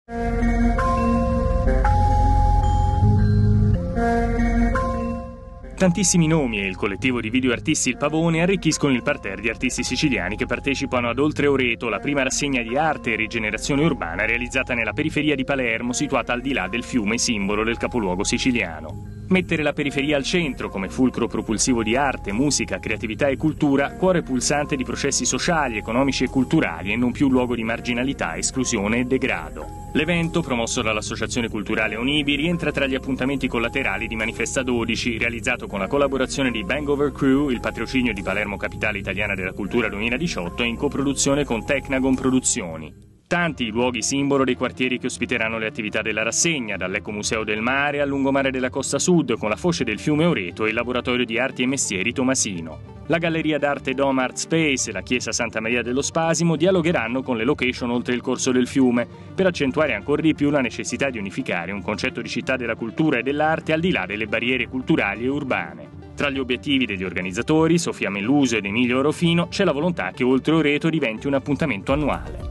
Tantissimi nomi e il collettivo di videoartisti Il Pavone arricchiscono il parterre di artisti siciliani che partecipano ad Oltre Oreto, la prima rassegna di arte e rigenerazione urbana realizzata nella periferia di Palermo, situata al di là del fiume simbolo del capoluogo siciliano. Mettere la periferia al centro come fulcro propulsivo di arte, musica, creatività e cultura, cuore pulsante di processi sociali, economici e culturali e non più luogo di marginalità, esclusione e degrado. L'evento, promosso dall'Associazione Culturale Onibi, rientra tra gli appuntamenti collaterali di Manifesta 12, realizzato con la collaborazione di Bangover Crew, il patrocinio di Palermo Capitale Italiana della Cultura 2018 e in coproduzione con Tecnagon Produzioni. Tanti i luoghi simbolo dei quartieri che ospiteranno le attività della rassegna, dall'Ecomuseo del Mare al lungomare della Costa Sud, con la foce del fiume Oreto e il laboratorio di arti e mestieri Tomasino. La Galleria d'Arte Dom Art Space e la Chiesa Santa Maria dello Spasimo dialogheranno con le location oltre il corso del fiume, per accentuare ancora di più la necessità di unificare un concetto di città della cultura e dell'arte al di là delle barriere culturali e urbane. Tra gli obiettivi degli organizzatori, Sofia Melluso ed Emilio Orofino, c'è la volontà che Oltre Oreto diventi un appuntamento annuale.